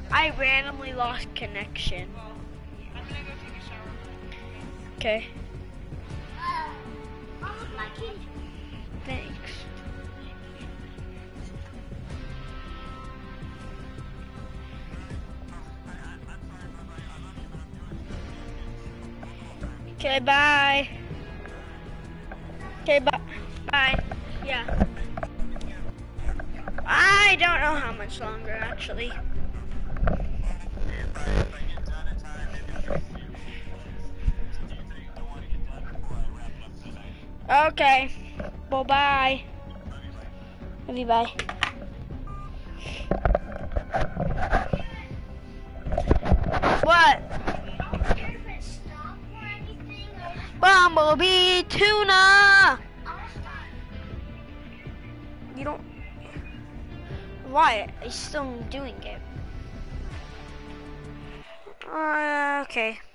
I randomly lost connection. I'm gonna go take a shower. Okay. I'm with my kid. Thanks. Okay, bye. Okay, bye. Bye. Yeah. I don't know how much longer, actually. Okay. Well, bye. Love you, bye. What? Bumblebee tuna! You don't... Why? I'm still doing it. Okay.